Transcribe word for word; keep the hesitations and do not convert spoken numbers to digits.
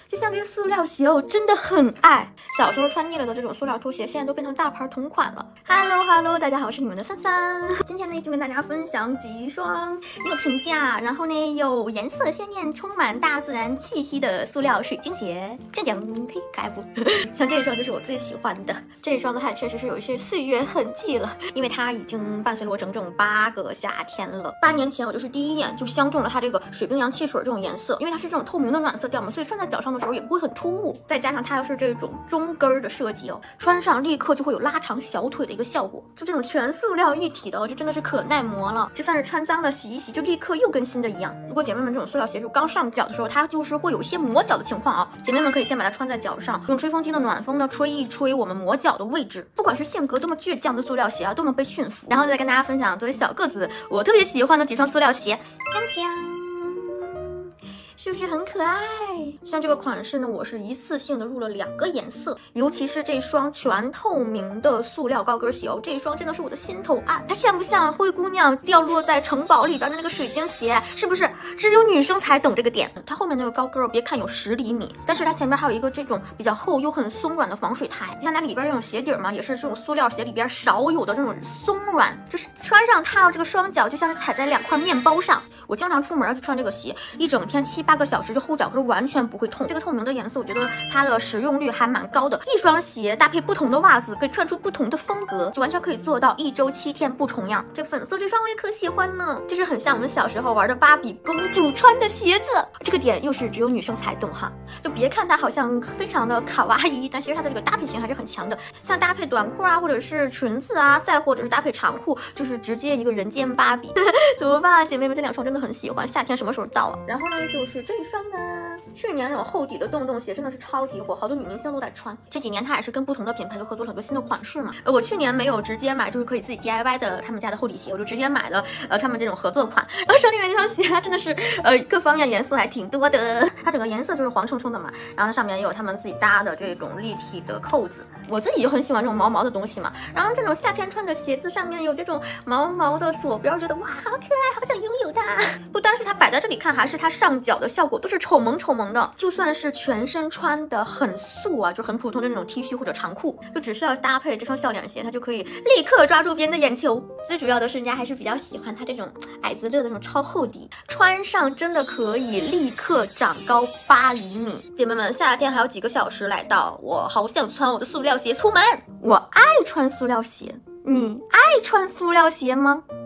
就像这个塑料鞋，我真的很爱。小时候穿腻了的这种塑料拖鞋，现在都变成大牌同款了。Hello Hello， 大家好，我是你们的三三。今天呢，就跟大家分享几双又平价，然后呢有颜色鲜艳、充满大自然气息的塑料水晶鞋。这样可以可爱不？像这一双就是我最喜欢的，这一双的话确实是有一些岁月痕迹了，因为它已经伴随了我整整八个夏天了。八年前我就是第一眼就相中了它这个水冰洋汽水这种颜色，因为它是这种透明的暖色调嘛，所以穿在脚上的时候也不会很突兀。再加上它又是这种中跟儿的设计哦，穿上立刻就会有拉长小腿的一个效果。就这种全塑料一体的哦，就真的是可耐磨了，就算是穿脏了洗一洗，就立刻又跟新的一样。如果姐妹们这种塑料鞋就刚上脚的时候，它就是会有一些磨脚的情况啊，姐妹们可以先把它穿在脚上，用吹风机的暖风呢吹一吹我们磨脚的位置。不管是性格多么倔强的塑料鞋啊，都能被驯服。然后再跟大家分享作为小个子我特别喜欢的几双塑料鞋，江江。是不是很可爱？像这个款式呢，我是一次性的入了两个颜色，尤其是这双全透明的塑料高跟鞋哦，这一双真的是我的心头爱。它像不像灰姑娘掉落在城堡里边的那个水晶鞋？是不是只有女生才懂这个点？它后面那个高跟，别看有十厘米，但是它前面还有一个这种比较厚又很松软的防水台。像它里边这种鞋底嘛，也是这种塑料鞋里边少有的这种松软，就是穿上它这个双脚就像是踩在两块面包上。我经常出门要去穿这个鞋，一整天七八个小时，就后脚跟完全不会痛。这个透明的颜色，我觉得它的使用率还蛮高的。一双鞋搭配不同的袜子，可以穿出不同的风格，就完全可以做到一周七天不重样。这粉色这双我也可喜欢了，就是很像我们小时候玩的芭比公主穿的鞋子。这个点又是只有女生才懂哈。就别看它好像非常的卡哇伊，但其实它的这个搭配性还是很强的。像搭配短裤啊，或者是裙子啊，再或者是搭配长裤，就是直接一个人间芭比。怎么办啊，姐妹们，这两双真的很喜欢。夏天什么时候到啊？然后呢，就是这一双呢，去年那种厚底的洞洞鞋真的是超级火，好多女明星都在穿。这几年它也是跟不同的品牌就合作了很多新的款式嘛。我去年没有直接买，就是可以自己 D I Y 的他们家的厚底鞋，我就直接买了呃他们这种合作款。然后手里面这双鞋它真的是呃各方面元素还挺多的，它整个颜色就是黄澄澄的嘛，然后它上面也有他们自己搭的这种立体的扣子。我自己就很喜欢这种毛毛的东西嘛，然后这种夏天穿的鞋子上面有这种毛毛的锁标，觉得哇好可爱，好想拥有它。不单是它摆在这里看，还是它上脚的效果都是丑萌丑萌的。就算是全身穿的很素啊，就很普通的那种 T 恤或者长裤，就只需要搭配这双笑脸鞋，它就可以立刻抓住别人的眼球。最主要的是人家还是比较喜欢它这种矮子乐的那种超厚底，穿上真的可以立刻长高八厘米。姐妹们，夏天还有几个小时来到，我好想穿我的塑料鞋出门。我爱穿塑料鞋，你爱穿塑料鞋吗？